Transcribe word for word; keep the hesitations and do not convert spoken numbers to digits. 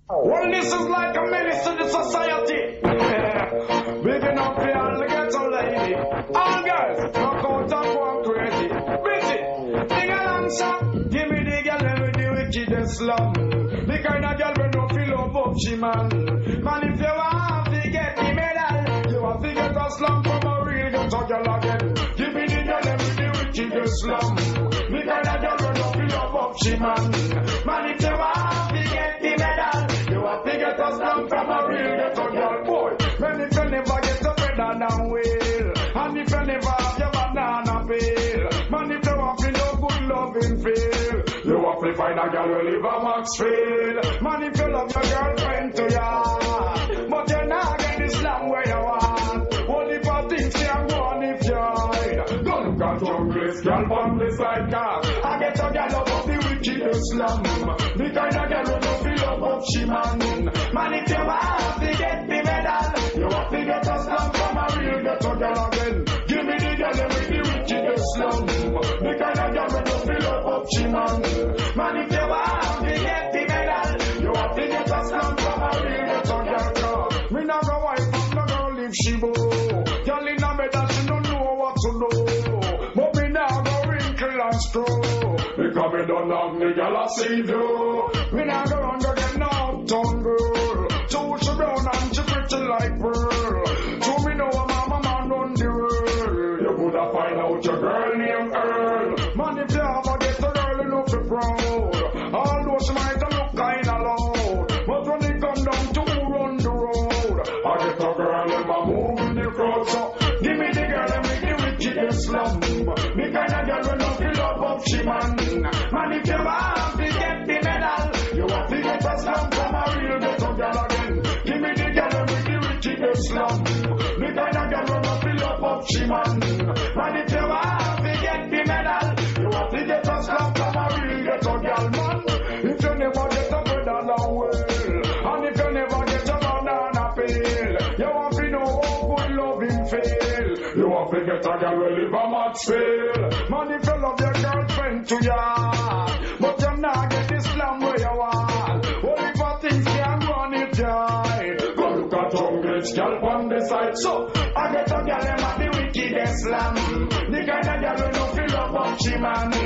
Well, this is like a menace to the society. Big enough for all the ghetto lady. All girls, knock out and go and crazy. Busy, sing along, son. Give me the girl, let me the wickedest slum. The kind of girl we don't feel up up, she man. Man, if you want to get the medal, you want to get a slum from a real ghetto girl again. Give me the girl, let me the wickedest slum. The kind of girl we don't feel up up, she man. Man, if you want to get the medal, you want to get a slum from a real ghetto girl, boy. Man, if you never get a better than whale, and if you never have your banana peel, man, if you want to no good loving feel, you want to find a girl who live a Maxfield. Man, if you love your girlfriend to ya, but you're not getting slam where you want. Only for things you go on if you hide. Go look at junglist, girl on the side car. I get a girl up the wickedest slum. The kind of girl who don't feel up up she man. Man, if you want to get the medal, you want to get a slum from a real ghetto girl again. Give me the girl with the wickedest slum. The kind of girl who don't feel up up she man. Man, if you want to get the medal, you want to get a slum from a real ghetto girl. Me not go wife up, no girl if she bow. Girl in a bed and she don't know what to do. But me now go wrinkle and screw. Because me don't have me girl I see you. Me now go run go get no uptown girl. Too she brown and she pretty like pearl. To me know a mama man run the world. You coulda find out your girl named Earl. Man, if you ever get a girl you know fi proud. Although she might a look kinda loud, but when it come down to who run the road, I get a girl in my move in the crowd. So give me the girl and make the wickedest slum. Me kinda girl when no feel up up she man. Man, if you want to get the medal, you want to get a slum from a real ghetto girl again. Give me the girl and make the wickedest slum. Me kinda girl when no feel up up she man. Man, if you want to get the medal, you want to get a slum from a real ghetto girl man. If you never get a bread along well, and if you never get a banana peel, you want to know how good loving feel. You want to get a girl who live a Maxfield. Man, if you love your girlfriend to ya, but you not get this slam where you want. Only for things can go on it right. Go look at junglist, girl on the side. So I get a girl them at the wickedest slam. The kind of girl who don't feel up up she man.